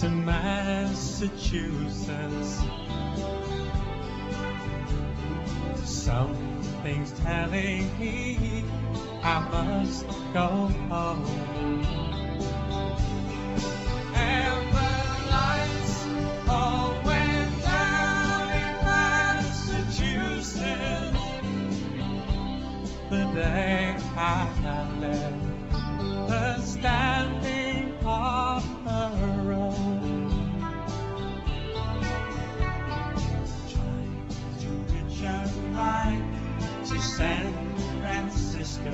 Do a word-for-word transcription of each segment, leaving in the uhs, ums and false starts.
to Massachusetts. Something's telling me I must go home. And the lights all went down in Massachusetts the day I left the standing Harbor Road. Trying to hitch a ride to San Francisco.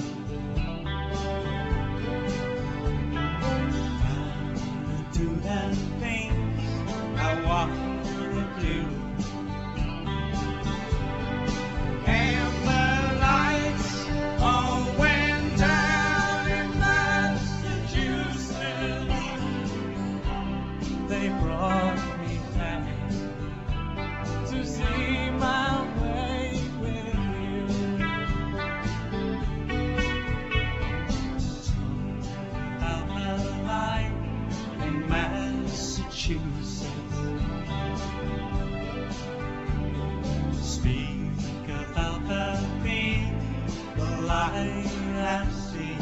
Do the things I want to do. And the lights all went down in Massachusetts. They brought me back to see my way with you. Out the light in Massachusetts. Speak about the people I have seen.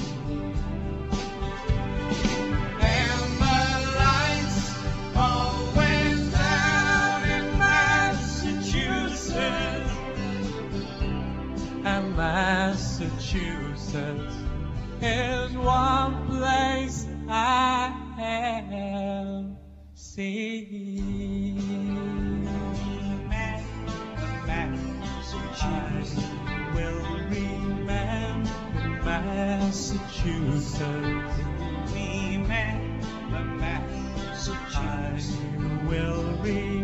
And the lights all went down in Massachusetts. And Massachusetts is one place I have seen. Massachusetts will remember Massachusetts. Remember Massachusetts. I will remember.